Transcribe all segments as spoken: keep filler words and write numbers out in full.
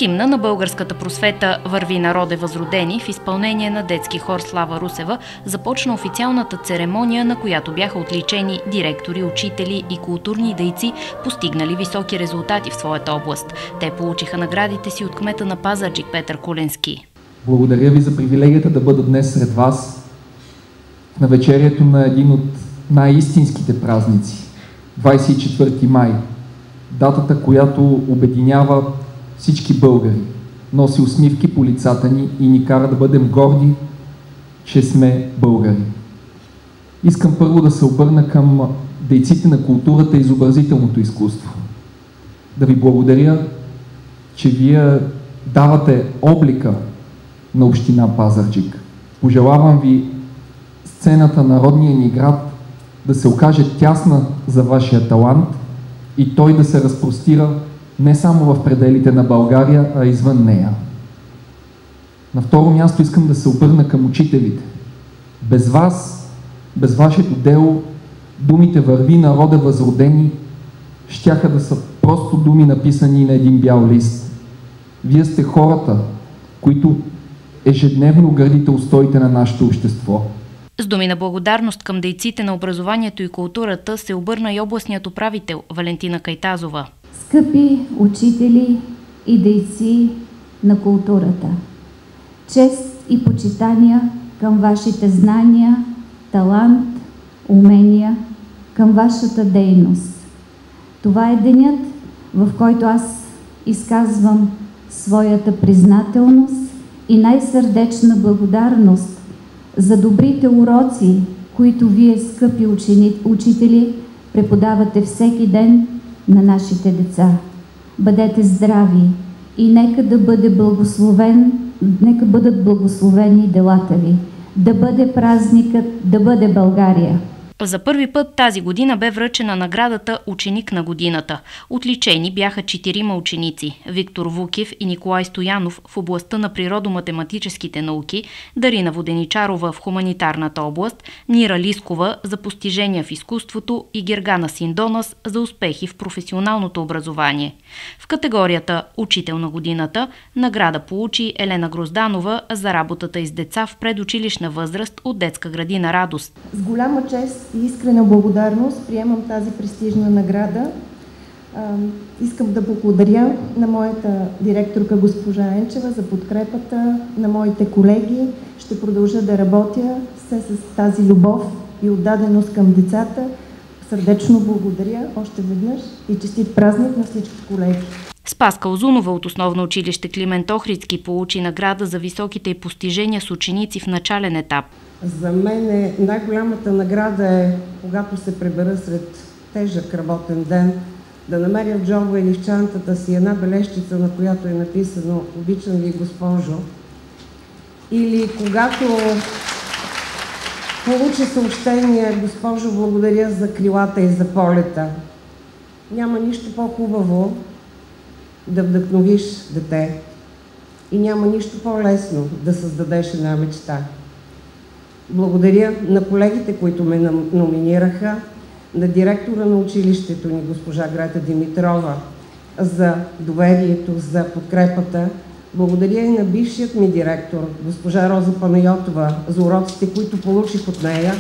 Химна на българската просвета "Върви, народе възродени" в изпълнение на детски хор "Слава Русева" започна официалната церемония, на която бяха отличени директори, учители и културни дейци, постигнали високи резултати в своята област. Те получиха наградите си от кмета на Пазарджик Петър Куленски. Благодаря ви за привилегията да бъда днес сред вас в навечерието на един от най-истинските празници – двадесет и четвърти май, датата, която обединява всички българи, носи усмивки по лицата ни и ни кара да бъдем горди, че сме българи. Искам първо да се обърна към дейците на културата и изобразителното изкуство. Да ви благодаря, че вие давате облика на община Пазарджик. Пожелавам ви сцената на родния ни град да се окаже тясна за вашия талант и той да се разпростира не само в пределите на България, а извън нея. На второ място искам да се обърна към учителите. Без вас, без вашето дело, думите "Върви, народе възродени" щяха да са просто думи, написани на един бял лист. Вие сте хората, които ежедневно градите устоите на нашето общество. С думи на благодарност към дейците на образованието и културата се обърна и областният управител Валентина Кайтазова. Скъпи учители и дейци на културата, чест и почитания към вашите знания, талант, умения, към вашата дейност. Това е денят, в който аз изказвам своята признателност и най-сърдечна благодарност за добрите уроци, които вие, скъпи учени, учители, преподавате всеки ден на нашите деца. Бъдете здрави и нека да бъде благословен, нека бъдат благословени делата ви. Да бъде празникът, да бъде България. За първи път тази година бе връчена наградата "Ученик на годината". Отличени бяха четирима ученици – Виктор Вукев и Николай Стоянов в областта на природо-математическите науки, Дарина Воденичарова в хуманитарната област, Нира Лискова за постижения в изкуството и Гергана Синдонас за успехи в професионалното образование. В категорията "Учител на годината" награда получи Елена Грозданова за работата й с деца в предучилищна възраст от детска градина "Радост". С голяма чест и искрена благодарност приемам тази престижна награда. А, искам да благодаря на моята директорка госпожа Енчева за подкрепата, на моите колеги. Ще продължа да работя все с тази любов и отдаденост към децата. Сърдечно благодаря още веднъж и честит празник на всички колеги. Спаска Озунова от основно училище "Климент Охридски" получи награда за високите й постижения с ученици в начален етап. За мен е най-голямата награда е, когато се прибера сред тежък работен ден, да намеря в джоба или в чантата си една бележчица, на която е написано "Обичам ви, госпожо". Или когато получа съобщение "Госпожо, благодаря за крилата и за полета". Няма нищо по-хубаво да вдъхновиш дете и няма нищо по-лесно да създадеш една мечта. Благодаря на колегите, които ме номинираха, на директора на училището ни, госпожа Грета Димитрова, за доверието, за подкрепата. Благодаря и на бившият ми директор, госпожа Роза Панайотова, за уроците, които получих от нея.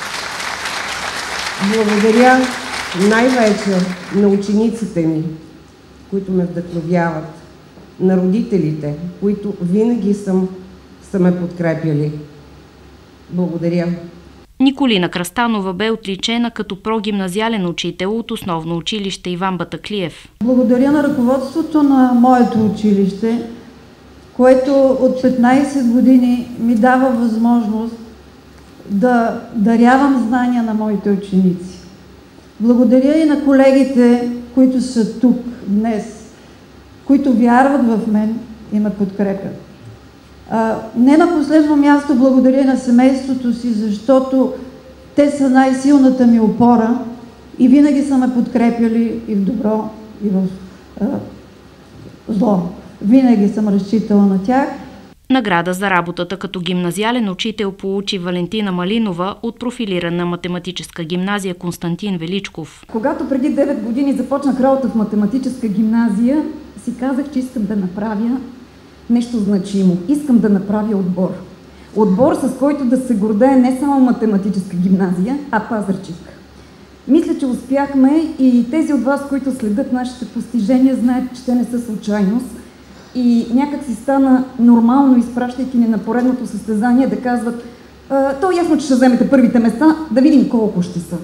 Благодаря най-вече на учениците ми, които ме вдъхновяват, на родителите, които винаги съм, са ме подкрепяли. Благодаря. Николина Кръстанова бе отличена като прогимназиален учител от основно училище "Иван Батаклиев". Благодаря на ръководството на моето училище, което от петнадесет години ми дава възможност да дарявам знания на моите ученици. Благодаря и на колегите, които са тук днес, които вярват в мен и ме подкрепят. А, не на последно място благодаря на семейството си, защото те са най-силната ми опора и винаги са ме подкрепяли и в добро, и в а, зло. Винаги съм разчитала на тях. Награда за работата като гимназиален учител получи Валентина Малинова от профилирана математическа гимназия Константин Величков. Когато преди девет години започнах работа в математическа гимназия, си казах, че искам да направя нещо значимо. Искам да направя отбор. Отбор, с който да се гордее не само математическа гимназия, а Пазарджик. Мисля, че успяхме и тези от вас, които следят нашите постижения, знаят, че те не са случайност. И някак си стана нормално, изпращайки ни на поредното състезание, да казват: то е ясно, че ще вземете първите места, да видим колко ще са.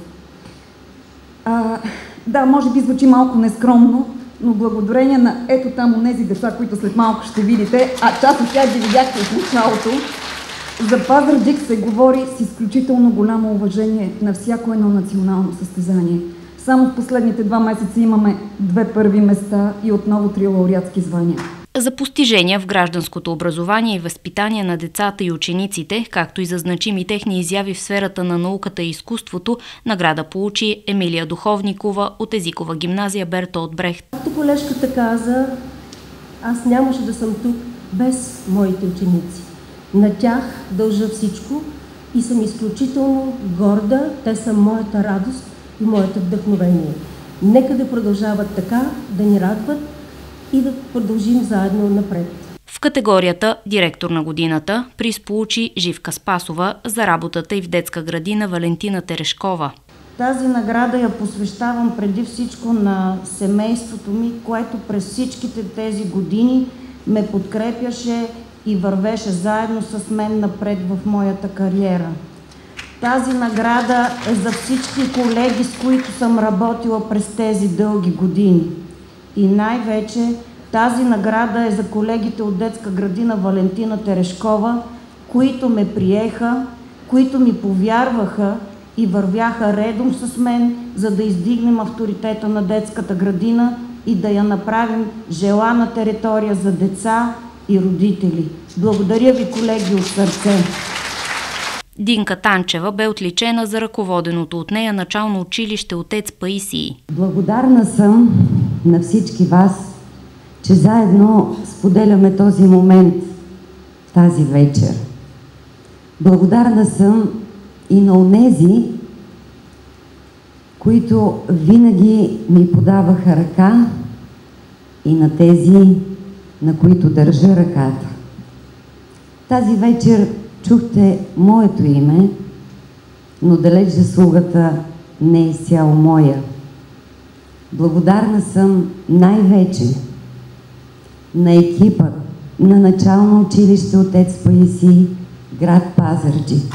А, да, може би звучи малко нескромно, но благодарение на ето там онези деца, които след малко ще видите, а част от тях ги видяхте в началото, за Пазарджик се говори с изключително голямо уважение на всяко едно национално състезание. Само в последните два месеца имаме две първи места и отново три лауреатски звания. За постижения в гражданското образование и възпитание на децата и учениците, както и за значими техни изяви в сферата на науката и изкуството, награда получи Емилия Духовникова от езикова гимназия Бертолт Брехт. Както колежката каза, аз нямаше да съм тук без моите ученици. На тях дължа всичко и съм изключително горда. Те са моята радост и моето вдъхновение. Нека да продължават така, да ни радват и да продължим заедно напред. В категорията «Директор на годината» приз получи Живка Спасова за работата и в детска градина Валентина Терешкова. Тази награда я посвещавам преди всичко на семейството ми, което през всичките тези години ме подкрепяше и вървеше заедно с мен напред в моята кариера. Тази награда е за всички колеги, с които съм работила през тези дълги години. И най-вече тази награда е за колегите от детска градина Валентина Терешкова, които ме приеха, които ми повярваха и вървяха редом с мен, за да издигнем авторитета на детската градина и да я направим желана територия за деца и родители. Благодаря ви, колеги, от сърце! Динка Танчева бе отличена за ръководеното от нея начално училище Отец Паисий. Благодарна съм на всички вас, че заедно споделяме този момент тази вечер. Благодарна съм и на онези, които винаги ми подаваха ръка, и на тези, на които държа ръката. Тази вечер чухте моето име, но далеч заслугата не е изцяло моя. Благодарна съм най-вече на екипа на начално училище Отец Паисий, град Пазарджик.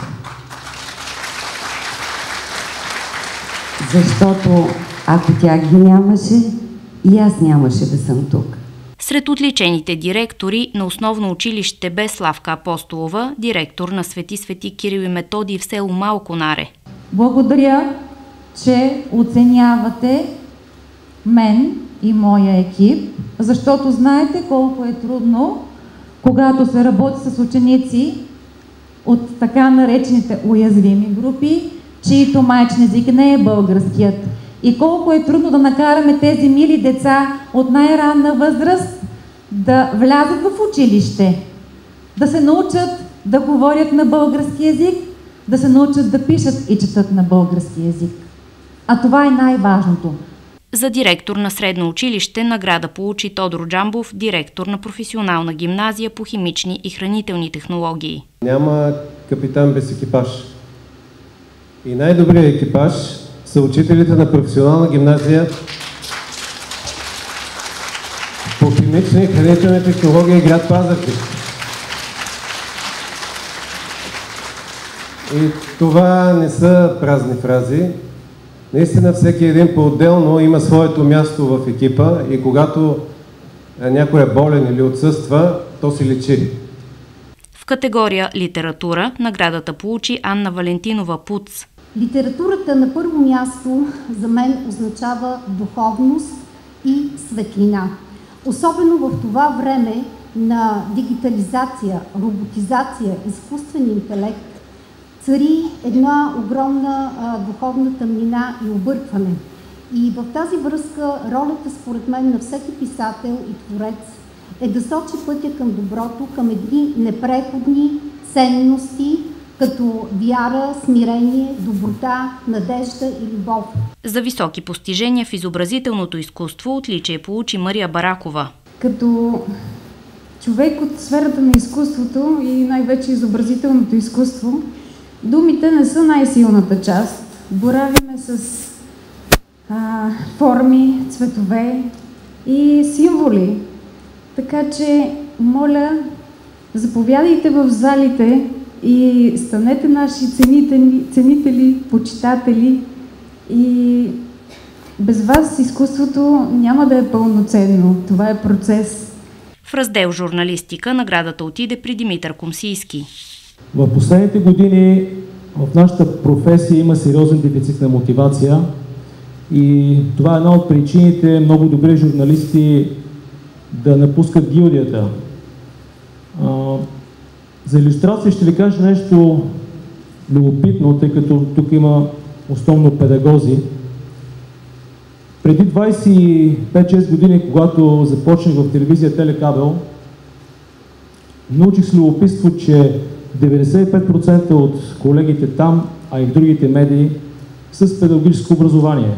Защото ако тях ги нямаше, и аз нямаше да съм тук. Сред отличените директори на основно училище бе Славка Апостолова, директор на Свети Свети Кирил и Методий в село Малко Наре. Благодаря, че оценявате мен и моя екип, защото знаете колко е трудно, когато се работи с ученици от така наречените уязвими групи, чието майчин език не е българският. И колко е трудно да накараме тези мили деца от най-ранна възраст да влязат в училище, да се научат да говорят на български език, да се научат да пишат и четат на български език. А това е най-важното. За директор на средно училище награда получи Тодор Джамбов, директор на професионална гимназия по химични и хранителни технологии. Няма капитан без екипаж. И най-добрият екипаж са учителите на професионална гимназия по химични и хранителни технологии град Пазарджик. И това не са празни фрази. Наистина всеки един по-отделно има своето място в екипа и когато някой е болен или отсъства, то си личи. В категория литература наградата получи Анна Валентинова Пуц. Литературата на първо място за мен означава духовност и светлина. Особено в това време на дигитализация, роботизация, изкуствен интелект, цари една огромна а, духовна тъмнина и объркване. И в тази връзка ролята според мен на всеки писател и творец е да сочи пътя към доброто, към едни непреходни ценности, като вяра, смирение, доброта, надежда и любов. За високи постижения в изобразителното изкуство отличие получи Мария Баракова. Като човек от сферата на изкуството и най-вече изобразителното изкуство, думите не са най-силната част. Боравиме с а, форми, цветове и символи. Така че, моля, заповядайте в залите и станете наши ценители, ценители, почитатели, и без вас изкуството няма да е пълноценно. Това е процес. В раздел журналистика наградата отиде при Димитър Комсийски. В последните години в нашата професия има сериозен дефицит на мотивация и това е една от причините много добри журналисти да напускат гилдията. За илюстрация ще ви кажа нещо любопитно, тъй като тук има основно педагози. Преди двайсет и пет шест години, когато започнах в телевизия Телекабел, научих с любопитство, че деветдесет и пет процента от колегите там, а и в другите медии, са с педагогическо образование.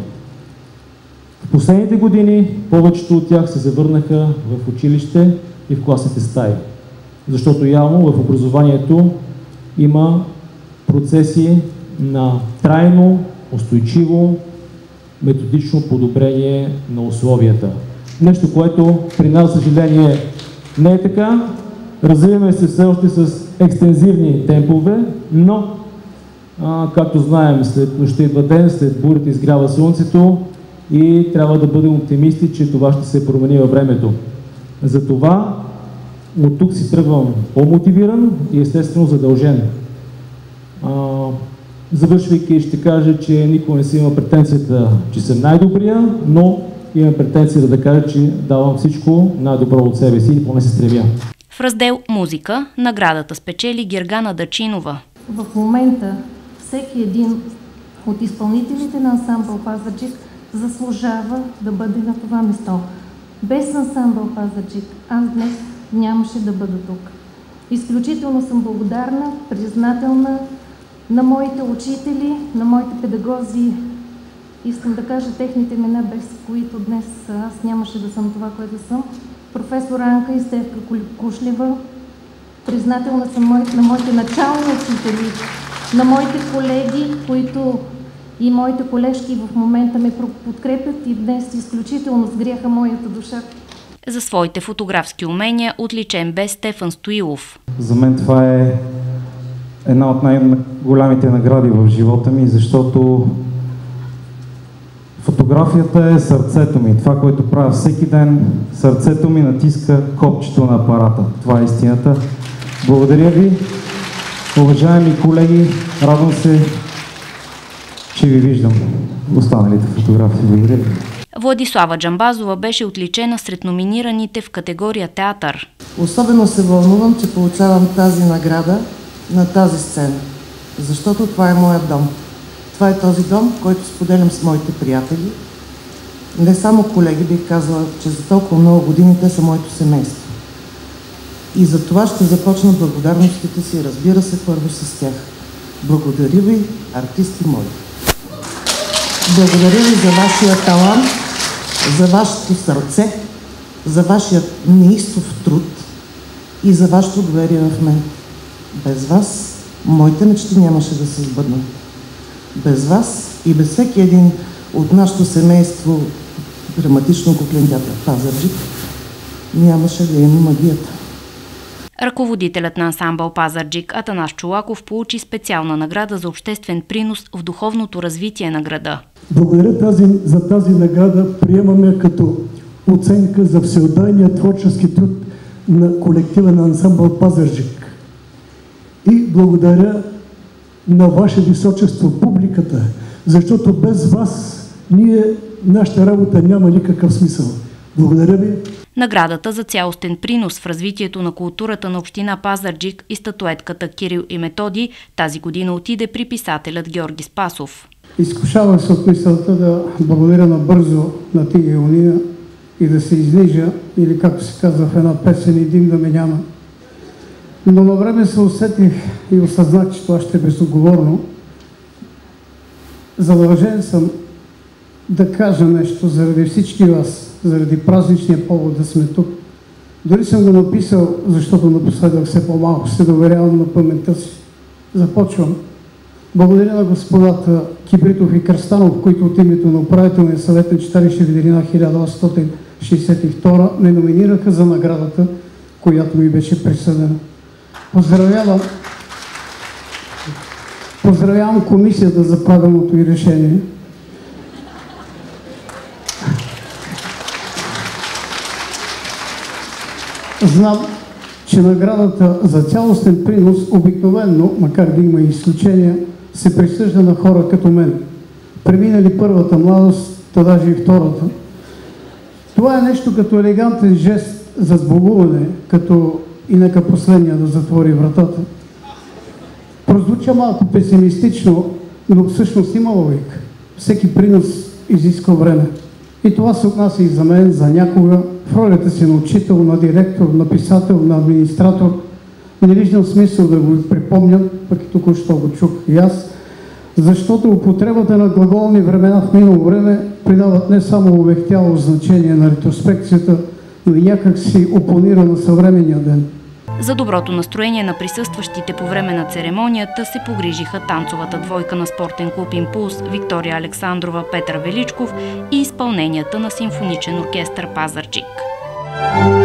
В последните години повечето от тях се завърнаха в училище и в класните стаи. Защото явно в образованието има процеси на трайно, устойчиво, методично подобрение на условията. Нещо, което при нас, за съжаление, не е така. Развиваме се все още с екстензивни темпове, но, а, както знаем, след нощта идва ден, след бурята изгрява слънцето и трябва да бъдем оптимисти, че това ще се промени във времето. Затова от тук си тръгвам по-мотивиран и естествено задължен. А, завършвайки ще кажа, че никога не си има претенцията, че съм най-добрия, но имам претенцията да кажа, че давам всичко най-добро от себе си и поне се стремя. В раздел музика наградата спечели Гергана Дачинова. В момента всеки един от изпълнителите на ансамбъл Пазарджик заслужава да бъде на това место. Без ансамбъл Пазарджик аз днес нямаше да бъда тук. Изключително съм благодарна, признателна на моите учители, на моите педагози. Искам да кажа техните имена, без които днес аз нямаше да съм това, което съм. Професор Анка и Стефка Кушлева. Признателна съм на моите начални учители, на моите колеги, които и моите колежки в момента ме подкрепят и днес изключително сгряха моята душа. За своите фотографски умения отличен бе Стефан Стоилов. За мен това е една от най-голямите награди в живота ми, защото фотографията е сърцето ми. Това, което правя всеки ден, сърцето ми натиска копчето на апарата. Това е истината. Благодаря ви, уважаеми колеги. Радвам се, че ви виждам останалите фотографии. Благодаря ви. Владислава Джамбазова беше отличена сред номинираните в категория театър. Особено се вълнувам, че получавам тази награда на тази сцена, защото това е моят дом. Това е този дом, който споделям с моите приятели. Не само колеги, бих казала, че за толкова много години те са моето семейство. И за това ще започна благодарностите си, разбира се, първо с тях. Благодаря ви, артисти мои. Благодаря ви за вашия талант, за вашето сърце, за вашия неистов труд и за вашето доверие в мен. Без вас моите мечти нямаше да се сбъднат. Без вас и без всеки един от нашето семейство драматично куклен театър Пазарджик нямаше да има магията. Ръководителят на ансамбъл Пазарджик Атанас Чолаков получи специална награда за обществен принос в духовното развитие на града. Благодаря тази, за тази награда приемаме като оценка за всеотдайния творчески труд на колектива на ансамбъл Пазарджик. И благодаря на ваше височество, публиката, защото без вас ние, нашата работа няма никакъв смисъл. Благодаря ви. Наградата за цялостен принос в развитието на културата на община Пазарджик и статуетката Кирил и Методий тази година отиде при писателят Георги Спасов. Изкушавах се от мисълта да благодаря набързо на Тига и Унина и да се изнижа, или както се казва в една песен, и дим да ме няма. Но на време се усетих и осъзнах, че това ще е безотговорно. Задължен съм да кажа нещо заради всички вас, заради празничния повод да сме тук. Дори съм го написал, защото напоследък все по-малко се доверявам на паметта си. Започвам. Благодаря на господата Кипритов и Кръстанов, които от името на управителния съвет на читалище Виделина хиляда осемстотин шейсет и втора ме номинираха за наградата, която ми беше присъдена. Поздравявам, поздравявам комисията за правилното и решение. Знам, че наградата за цялостен принос обикновено, макар да има и изключения, се присъжда на хора като мен. Преминали първата младост, та даже и втората. Това е нещо като елегантен жест за сбогуване, като и нека последния да затвори вратата. Прозвуча малко песимистично, но всъщност има логика. Всеки принос изисква време. И това се отнася и за мен, за някога, в ролята си на учител, на директор, на писател, на администратор. Не виждам смисъл да го припомням, пък и току-що го чух и аз, защото употребата на глаголни времена в минало време придават не само увехтяло значение на ретроспекцията, но и някак си опонира на съвременния ден. За доброто настроение на присъстващите по време на церемонията се погрижиха танцовата двойка на спортен клуб Импулс Виктория Александрова, Петър Величков и изпълненията на симфоничен оркестър Пазарджик.